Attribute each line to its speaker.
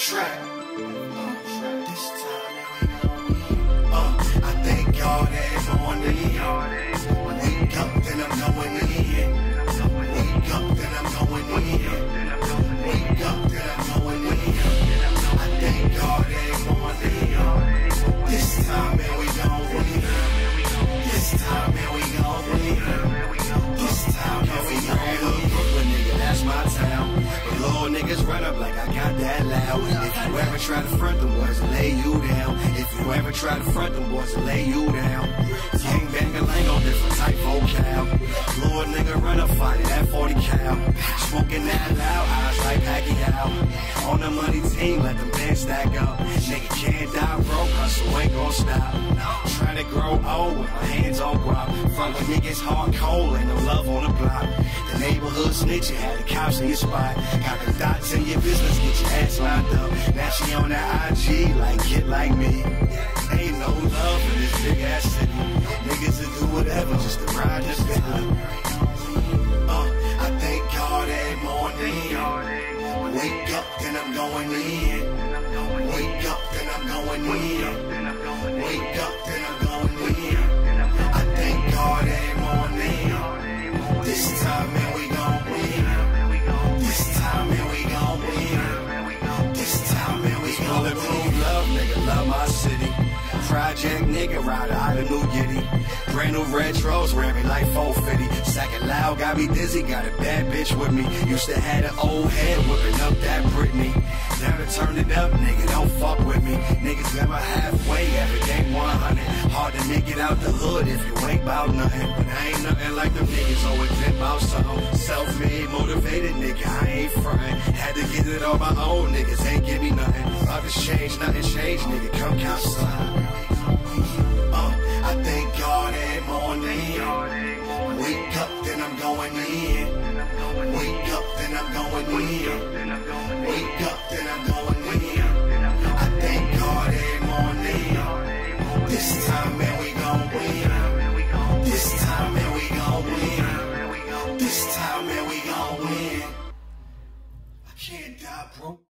Speaker 1: track. This time I thank God every morning. Wake up, then I'm going in. Wake up, then I'm going in. Wake up, then I'm going in. I thank God every morning. This time, man, we gon' win. This time, man, we gon' win. This time, man, we gon' win. Brooklyn, nigga, that's my town. But little niggas run up like I got that loud. If you ever try to front them boys and lay you down. If you ever try to front them boys and lay you down. Gang bang-a-lang on different type vocal. Lord nigga run up fighting that 40 cal. Smoking that loud, eyes like Pacquiao. On the money team, let them bands stack up. Nigga can't die broke, hustle ain't gon' stop. Trying to grow old with my hands on guap. From when niggas hard cold, ain't no love on the block. The neighborhood snitching, had the cops in your spot. Got the dots in your business, get your ass lined up. Now she on that IG, like get like me. Ain't no love in this big ass city. Niggas will do whatever just to ride this Bentley. I thank God every morning. Wake up, then I'm going in. Wake up, then I'm going in. Wake up, then I'm going in. I thank God every morning. This time, man, we gon' win. This time, man, we gon' win. This time, man, we gon' win. Bulletproof love, nigga, love my city. Project nigga, rider out of New Yiddy. Brand new retros, ran me like 450. Second loud, got me dizzy, got a bad bitch with me. Used to have an old head whipping up that Britney. Now to turn it up, nigga, don't fuck with me. Niggas never halfway, every game 100. Hard to make it out the hood if you ain't bout nothing. But I ain't nothing like them niggas, always been bout something. Self-made, motivated nigga, I ain't frontin'. Had to get it on my own, niggas ain't give me nothing. Others change, nothing changed, nigga, come count some. I thank God every morning. Wake up, then I'm going in. Wake up, then I'm going in. Wake up, then I'm going in. I thank God every morning. This time, man, we gon' win. This time, man, we gon' win. This time, man, we gon' win. I can't die broke.